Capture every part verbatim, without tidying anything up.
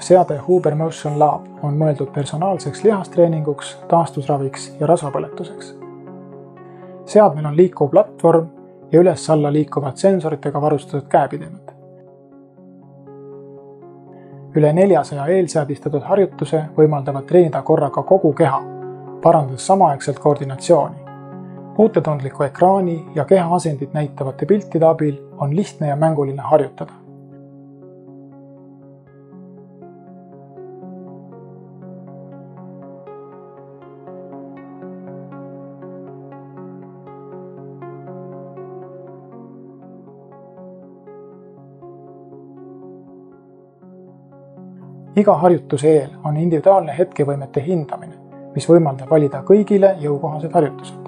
seade Huber Motion Lab on mõeldud personaalseks lihastreeninguks, taastusraviks ja rasvapõletuseks. Seadmel on liikuv platvorm ja üles-alla liikuvad sensoritega varustatud käepidemed. Üle neljasaja eelseadistatud harjutuse võimaldavad treenida korraga kogu keha, parandades samaaegselt koordinatsiooni. Puutetundliku ekraani ja keha asendit näitavate piltide abil on lihtne ja mänguline harjutada. Iga harjutuse eel on individuaalne hetkevõimete hindamine, mis võimaldab valida kõigile jõukohased harjutused.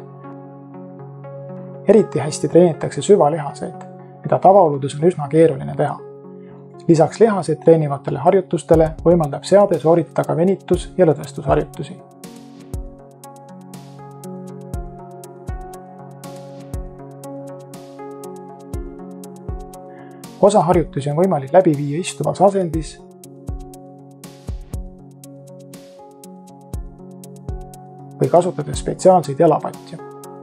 Eriti hästi treenitakse süvalihaseid, mida tavaoludes on üsna keeruline teha. Lisaks lihaseid treenivatele harjutustele võimaldab seade sooritada ka venitus- ja lõdvestusharjutusi. Osa harjutusi on võimalik läbi viia istuvas asendis või kasutades spetsiaalseid jalapatju.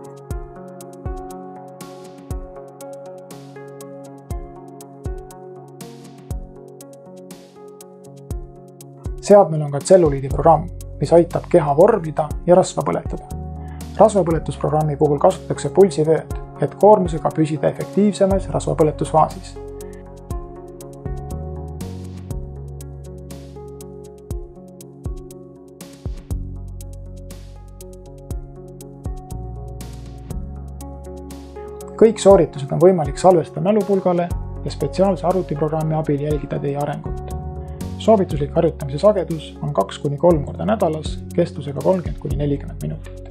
Seadmel on ka tselluliidiprogramm, mis aitab keha vormida ja rasva põletada. Rasvapõletusprogrammi puhul kasutatakse pulsivööd, et koormusega püsida efektiivsemas rasvapõletusfaasis. Kõik sooritused on võimalik salvestada mälupulgale ja spetsiaalse arvutiprogrammi abil jälgida teie arengut. Soovituslik harjutamise sagedus on kaks kuni kolm korda nädalas, kestusega kolmkümmend kuni nelikümmend minutit.